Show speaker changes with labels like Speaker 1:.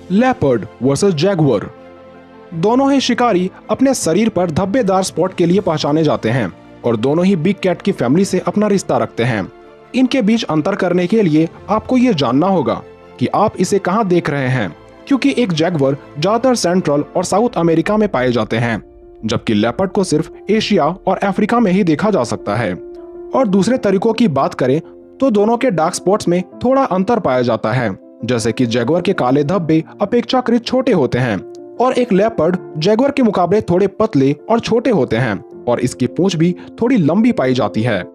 Speaker 1: Leopard versus Jaguar. दोनों ही शिकारी अपने शरीर पर धब्बेदार स्पॉट के लिए पहचाने जाते हैं और दोनों ही बिग कैट की फैमिली से अपना रिश्ता रखते हैं। इनके बीच अंतर करने के लिए आपको ये जानना होगा कि आप इसे कहां देख रहे हैं, क्योंकि एक जैगुआर ज्यादातर सेंट्रल और साउथ अमेरिका में पाए जाते हैं, जबकि लेपर्ड को सिर्फ एशिया और अफ्रीका में ही देखा जा सकता है। और दूसरे तरीकों की बात करें तो दोनों के डार्क स्पॉट्स में थोड़ा अंतर पाया जाता है, जैसे कि जैगुआर के काले धब्बे अपेक्षाकृत छोटे होते हैं और एक लेपर्ड जैगुआर के मुकाबले थोड़े पतले और छोटे होते हैं और इसकी पूंछ भी थोड़ी लंबी पाई जाती है।